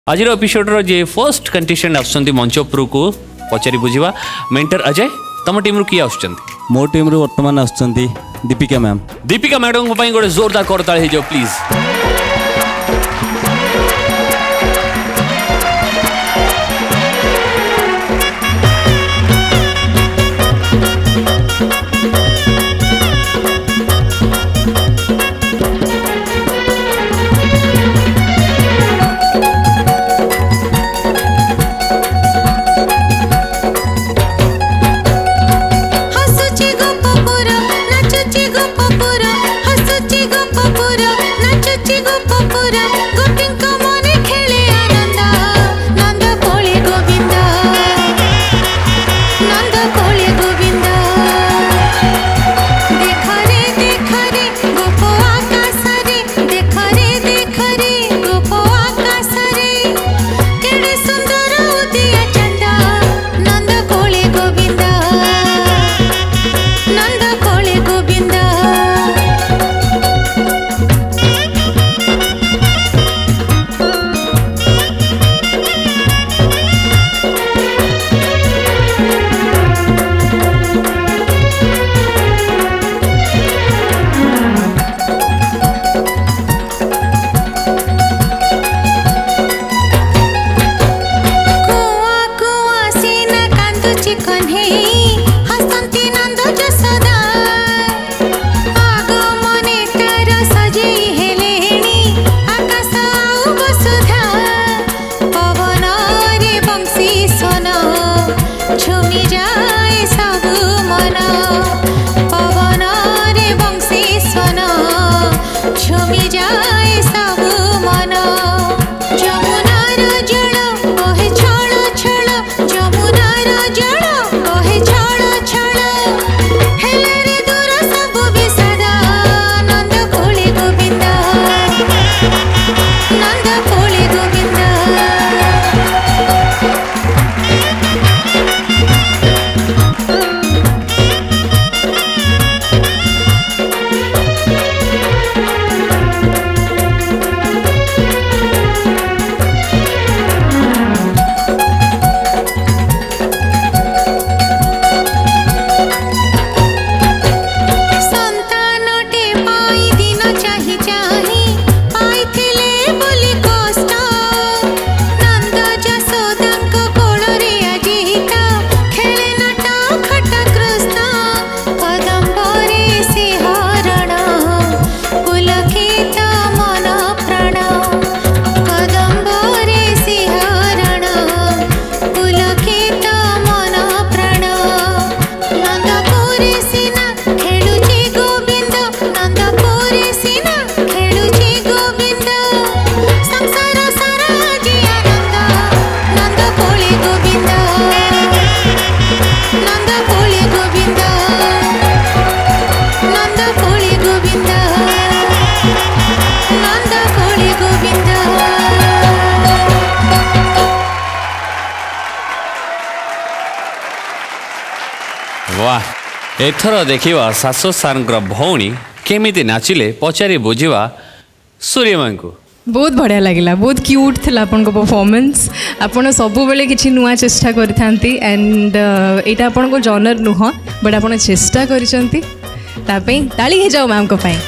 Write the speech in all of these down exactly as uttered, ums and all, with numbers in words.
आज एपिसोड जे first contestant आसुचंती मंच उपरू को पचारि बुझिबा मेंटर अजय तम टीम रु किए आसुचंती मो टीम रु वर्तमान आसुचंती दीपिका मैम दीपिका मैडम को गोटे जोरदार करताली हो जाओ प्लीज। वाह एथर देखा सासो सार भौणी केमिति नाचिले पचारि बुझा सूर्यमा को बहुत बढ़िया लगे बहुत क्यूट थिला आपन को परफॉर्मेंस आपन सब बेले किछि नुआ चेष्टा करथांती एंड एटा आपन को जॉनर नुह बट आपन चेष्टा करिसंती तापै ताली हे जाओ मैम को पई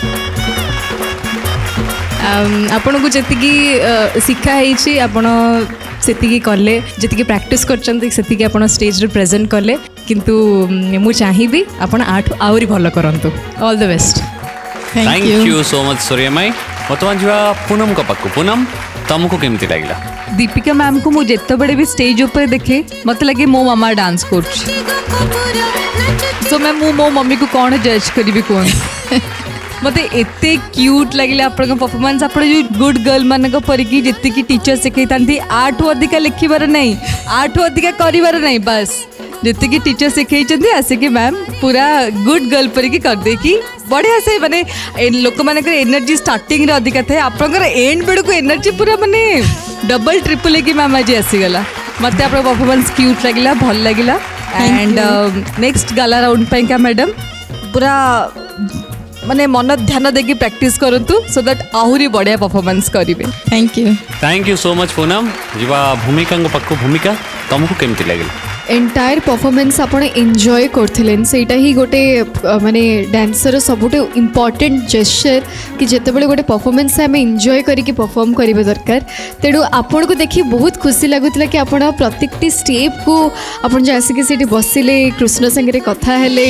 आपन को जतिकी शिक्षा हेछि आपन सेतिकी करले जतिकी प्रैक्टिस करचंती सेतिकी आपन स्टेज रे प्रेजेंट करले किंतु मु चाहिबी आपन आठ आउरी भलो करंतु all the best thank you so much Suryamayee वर्तमान जीवा पूनम का पक्कू पूनम तुमको केमती लगला दीपिका मैम को मु जेते बड़े भी स्टेज ऊपर देखे मत लगे मो मामा डांस कर सो मैं मु मो मम्मी को कौन जज करी कौन मत एत क्यूट लगे आप परफॉर्मेंस आप गुड गर्ल मान परिकी जी टीचर शिखई था आठू अधिका लिखिबार नहीं आठू अधिका करिबार नहीं बस जी टीचर शिखई आसिक मैम पूरा गुड गर्ल परिकी करदे कि बढ़िया से माने लोक मान एनर्जी स्टार्टिंग रे अधिका थाए आपनकर एंड बेड़ को एनर्जी पूरा माने डबल ट्रिपल की मैम आज आसीगला मत आप परफॉर्मेंस क्यूट लगे भल लगे एंड नेक्स्ट गाला राउंड का मैडम पूरा माने मन ध्यान देकी प्रैक्टिस करंतु सो दैट आहुरी बढ़िया परफॉर्मेंस करिवे thank you thank you so much Poonam जीवा भूमिका पक्कू भूमिका तुमको केमती लगे एंटायर परफॉर्मेंस आपण एंजॉय करथिलेन सेटा ही गोटे माने डांसर सबुटे इंपोर्टेंट जेस्चर कि जेतेबेले गोटे परफॉर्मेंस आम एंजॉय करिकी परफॉर्म करिवे दरकार तेणु आपण को देखि बहुत खुशी लागुतला कि आपण प्रत्येकटी स्टेप को आपण जे आसिके सेठी बसिले कृष्ण संगे कथा हेले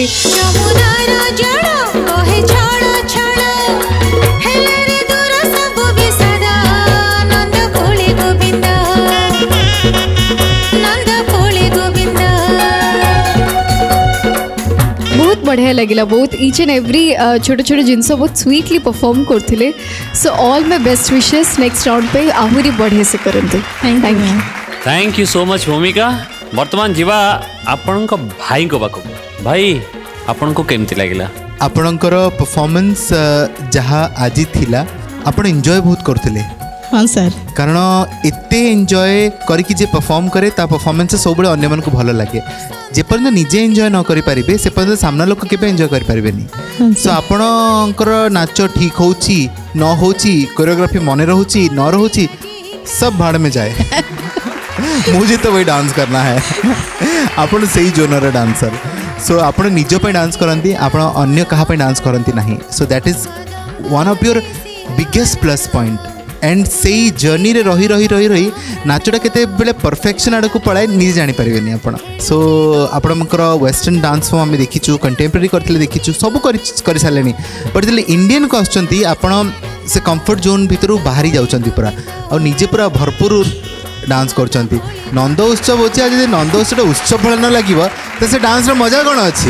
बढ़िया लगिला बहुत ईच एंड एवरी छोट छोट जिनस बहुत स्वीटली परफॉर्म करथिले so all my best wishes next round पे आहुरी बढ़िया से करंतु thank you thank you so much Bhumika वर्तमान जीवा आपण को भाई को पाखु भाई आपण को केमती लागिला आपणकर परफॉर्मेंस जहाँ आज थिला आपण एंजॉय बहुत करथिले हाँ सर कारण एते एंजॉय करके जे परफॉर्म करे ता परफॉर्मेंस सब बड़े अन्य मन को भल लगे जेपर्यंत निजे एंजॉय न करि पारिबे से पर्यंत सामना लोक केबे एंजॉय करि पारिबेनी सो आपणकर नाच ठीक होउची न होउची कोरियोग्राफी मने रहउची न रहउची सब भाड़ में जाए मुझे तो वही डांस करना है आपण सही जोनर डांसर सो आपण निज पे डांस करंती आपण अन्य कहा पे डांस करंती नहीं so that is one of your biggest plus point and से जर्नी रे रही रही रही रही नाचटा केते बेले परफेक्शन आड़ को पड़ाए निजे जानी पारिबेनी आपण सो आपणकर वेस्टर्न डांस फॉर्म आम देखीचु कंटेम्पररी करथिले देखीचु सब कर सारे बट जब इंडियन को आछंती आपण से कंफर्ट जोन भितर बाहरी जाउछंती पूरा और निजे पूरा भरपूर डांस करछंती नंद उत्सव होछि आज नंद उत्सव उत्सव भल न लागिबो तो से डांस रो मजा कोन अछि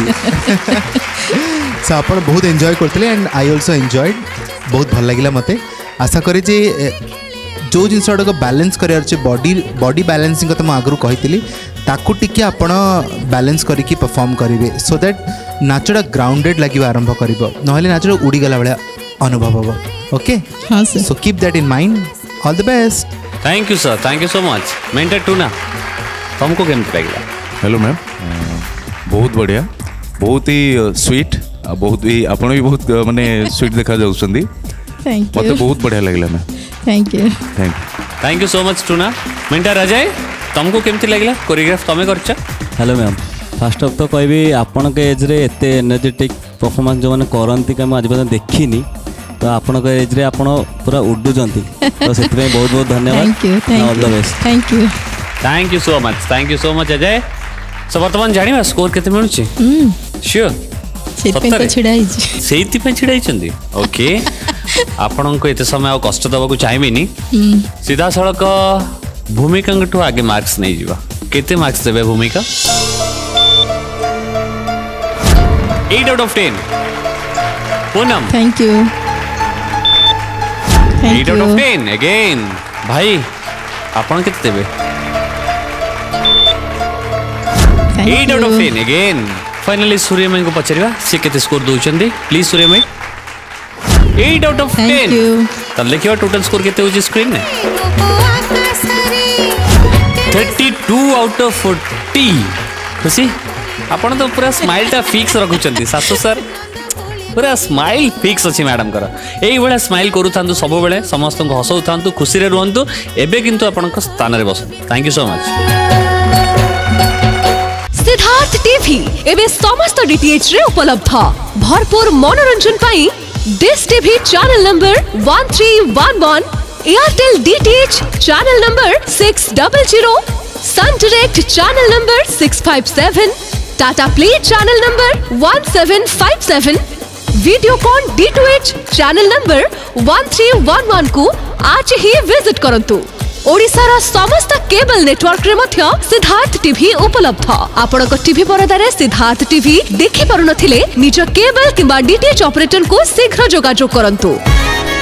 सो आपण बहुत एंजॉय करथिले एंड आई आल्सो एंजॉयड बहुत भल लागिला मते आशा करे जे जो जिनस गुड़ाक बैलेंस कर बॉडी बॉडी बैलेंसिंग तो मुझे आगु कही ताकू टिके आपण बैलेंस करके परफॉर्म करेंगे सो दैट नाचटा ग्राउंडेड लगे आरंभ कर ना नाचटा उड़ीगला भाया अनुभव हम ओके हाँ so keep that in mind all the best thank you sir thank you so much mentor टूना तुमको केमती लगे हेलो मैम बहुत बढ़िया बहुत ही स्वीट बहुत ही आपण भी बहुत माने स्वीट देखा जाउछंदी थैंक मत यू बहुत बढ़िया लगला ma'am thank you thank thank you so much टूना मेंटर अजय तुमको केमती लगे कोरियोग्राफ तमें कर हेलो मैम फास्ट ऑफ तो कहबी आपण के एज रे एते एनर्जेटिक परफॉर्मेंस जो माने करंती का आज पर्यंत देखिनी तो आपण के एज रे आपण पूरा उड्डुचंती तो सेति में बहुत बहुत धन्यवाद thank you all the thank you best thank you thank you so much thank you so much Ajay so वर्तमान जानिबा स्कोर केते मिलुची श्योर सेति पे छिड़ा हिची सेति पे छिड़ा हिचंदी ओके आपण को एते समय आ कष्ट दबा को चाहिबेनी सीधा सड़क भूमिका ठू आगे मार्क्स नहीं जीवा केते मार्क्स देबे Bhumika eight out of ten Poonam thank you eight out of ten again भाई आपण केते देबे eight out of ten again finally Suryamay को पचारिबा से केते स्कोर दोचंदी please Suryamay eight out of ten तब लिखिए टोटल स्कोर केते होची स्क्रीन में thirty two out of forty Khushi आपण तो पूरा स्माइल टा फिक्स रखुचंती सासु सर पूरा स्माइल फिक्स अछि मैडम कर एई बडा स्माइल करू थांतु सब बेले समस्त को हसौ थांतु खुशी रे रहंतु एबे किंतु आपण को स्थान रे बस thank you so much Siddharth TV एबे समस्त डीटीएच रे उपलब्ध भरपूर मनोरंजन पाई Dish TV channel number one three one one Airtel DTH channel number six double zero Sun Direct channel number six five seven Tata Play channel number one seven five seven Videocon D two H channel number one three one one को आज ही visit करंतु ओडिशार समस्त cable network रे मध्य Siddharth TV उपलब्ध आपणक TV परदारे Siddharth TV देखि पारु नथिले निज केबल किंबा डीटीएच ऑपरेटर को शीघ्र जोगाजोग करंतु।